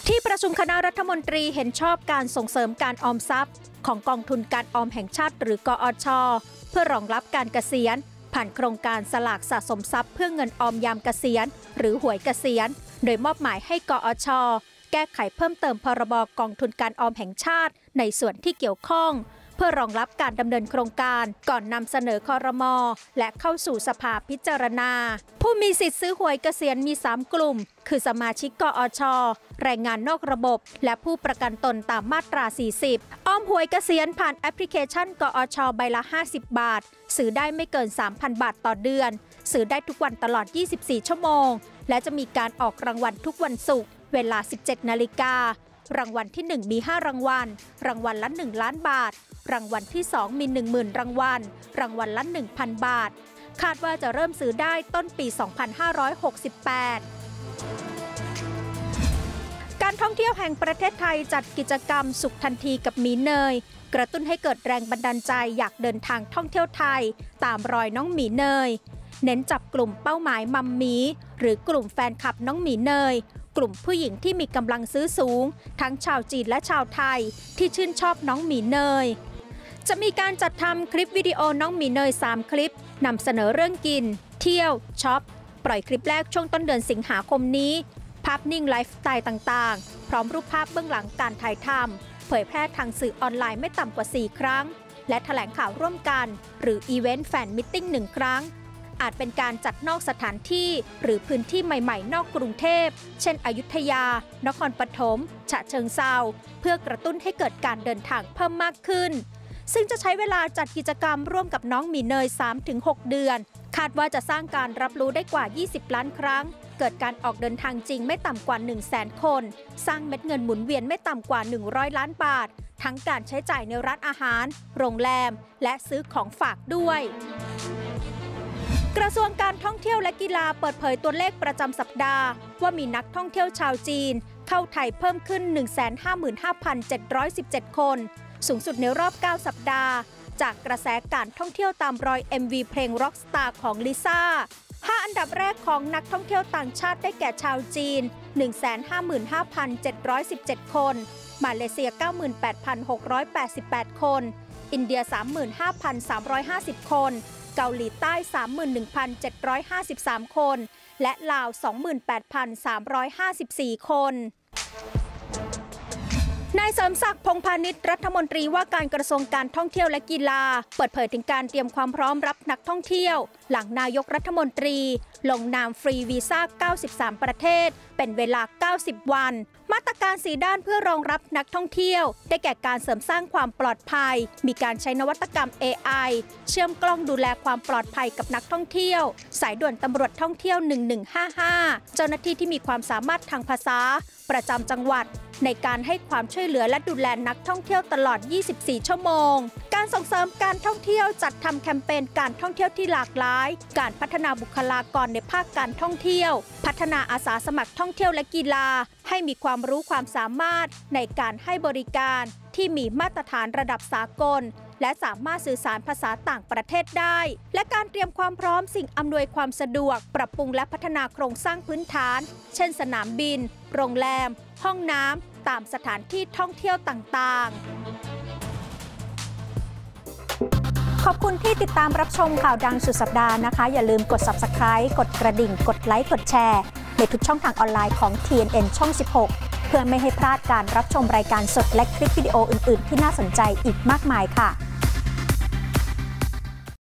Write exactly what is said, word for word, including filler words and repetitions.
ที่ประชุมคณะรัฐมนตรีเห็นชอบการส่งเสริมการออมทรัพย์ของกองทุนการออมแห่งชาติหรือกอช.เพื่อรองรับการเกษียณผ่านโครงการสลากสะสมทรัพย์เพื่อเงินออมยามเกษียณหรือหวยเกษียณโดยมอบหมายให้กอช.แก้ไขเพิ่มเติมพรบกองทุนการออมแห่งชาติในส่วนที่เกี่ยวข้องเพื่อรองรับการดำเนินโครงการก่อนนำเสนอครม.และเข้าสู่สภาพิจารณาผู้มีสิทธิ์ซื้อหวยเกษียณมีสามกลุ่มคือสมาชิกกอช.แรงงานนอกระบบและผู้ประกันตนตามมาตราสี่สิบออมหวยเกษียณผ่านแอปพลิเคชันกอช.ใบละห้าสิบบาทซื้อได้ไม่เกิน สามพัน บาทต่อเดือนซื้อได้ทุกวันตลอดยี่สิบสี่ชั่วโมงและจะมีการออกรางวัลทุกวันศุกร์เวลา สิบเจ็ดนาฬิการางวัลที่หนึ่งมีห้ารางวัลรางวัลละหนึ่งล้านบาทรางวัลที่สองมี หนึ่งหมื่น รางวัลรางวัลละ หนึ่งพัน บาทคาดว่าจะเริ่มซื้อได้ต้นปี สองพันห้าร้อยหกสิบแปด การท่องเที่ยวแห่งประเทศไทยจัดกิจกรรมสุขทันทีกับหมีเนยกระตุ้นให้เกิดแรงบันดาลใจอยากเดินทางท่องเที่ยวไทยตามรอยน้องหมีเนยเน้นจับกลุ่มเป้าหมายมัมหมีหรือกลุ่มแฟนคลับน้องหมีเนยกลุ่มผู้หญิงที่มีกำลังซื้อสูงทั้งชาวจีนและชาวไทยที่ชื่นชอบน้องหมีเนยจะมีการจัดทำคลิปวิดีโอน้องหมีเนยสามคลิปนำเสนอเรื่องกินเที่ยวช็อปปล่อยคลิปแรกช่วงต้นเดือนสิงหาคมนี้ภาพนิ่งไลฟ์สไตล์ต่างๆพร้อมรูปภาพเบื้องหลังการถ่ายทำเผยแพร่ทางสื่อออนไลน์ไม่ต่ำกว่าสี่ครั้งและแถลงข่าวร่วมกันหรืออีเวนต์แฟนมิทติ้งหนึ่งครั้งอาจเป็นการจัดนอกสถานที่หรือพื้นที่ใหม่ๆนอกกรุงเทพเช่นอยุธยานครปฐมฉะเชิงเทราเพื่อกระตุ้นให้เกิดการเดินทางเพิ่มมากขึ้นซึ่งจะใช้เวลาจัดกิจกรรมร่วมกับน้องหมีเนย สามถึงหก เดือนคาดว่าจะสร้างการรับรู้ได้กว่ายี่สิบล้านครั้งเกิดการออกเดินทางจริงไม่ต่ำกว่า หนึ่งแสน คนสร้างเม็ดเงินหมุนเวียนไม่ต่ำกว่าหนึ่งร้อยล้านบาททั้งการใช้จ่ายในร้านอาหารโรงแรมและซื้อของฝากด้วยกระทรวงการท่องเที่ยวและกีฬาเปิดเผยตัวเลขประจำสัปดาห์ว่ามีนักท่องเที่ยวชาวจีนเข้าไทยเพิ่มขึ้น หนึ่งแสนห้าหมื่นห้าพันเจ็ดร้อยสิบเจ็ด คนสูงสุดในรอบเก้าสัปดาห์จากกระแสการท่องเที่ยวตามรอย เอ็ม วี เพลง Rockstar ของลิซ่าห้าอันดับแรกของนักท่องเที่ยวต่างชาติได้แก่ชาวจีน หนึ่งแสนห้าหมื่นห้าพันเจ็ดร้อยสิบเจ็ด คนมาเลเซีย เก้าหมื่นแปดพันหกร้อยแปดสิบแปด คนอินเดีย สามหมื่นห้าพันสามร้อยห้าสิบ คนเกาหลีใต้ สามหมื่นหนึ่งพันเจ็ดร้อยห้าสิบสาม คนและลาว สองหมื่นแปดพันสามร้อยห้าสิบสี่ คนนายเสริมศักดิ์พงษ์พาณิชย์รัฐมนตรีว่าการกระทรวงการท่องเที่ยวและกีฬาเปิดเผยถึงการเตรียมความพร้อมรับนักท่องเที่ยวหลังนายกรัฐมนตรีลงนามฟรีวีซ่าเก้าสิบสามประเทศเป็นเวลาเก้าสิบวันมาตรการสี่ด้านเพื่อรองรับนักท่องเที่ยวได้แก่การเสริมสร้างความปลอดภัยมีการใช้นวัตกรรม เอ ไอ เชื่อมกล้องดูแลความปลอดภัยกับนักท่องเที่ยวสายด่วนตำรวจท่องเที่ยวหนึ่งหนึ่งห้าห้าเจ้าหน้าที่ที่มีความสามารถทางภาษาประจำจังหวัดในการให้ความช่วยเหลือและดูแลนักท่องเที่ยวตลอดยี่สิบสี่ชั่วโมงการส่งเสริมการท่องเที่ยวจัดทำแคมเปญการท่องเที่ยวที่หลากหลายการพัฒนาบุคลากรในภาคการท่องเที่ยวพัฒนาอาสาสมัครท่องเที่ยวและกีฬาให้มีความรู้ความสามารถในการให้บริการที่มีมาตรฐานระดับสากลและสามารถสื่อสารภาษาต่างประเทศได้และการเตรียมความพร้อมสิ่งอำนวยความสะดวกปรับปรุงและพัฒนาโครงสร้างพื้นฐานเช่นสนามบินโรงแรมห้องน้ำตามสถานที่ท่องเที่ยวต่างๆขอบคุณที่ติดตามรับชมข่าวดังสุดสัปดาห์นะคะอย่าลืมกด ซับสไครบ์ กดกระดิ่งกดไลค์กดแชร์ในทุกช่องทางออนไลน์ของ ที เอ็น เอ็น ช่อง สิบหก เพื่อไม่ให้พลาดการรับชมรายการสดและคลิปวิดีโออื่นๆที่น่าสนใจอีกมากมายค่ะ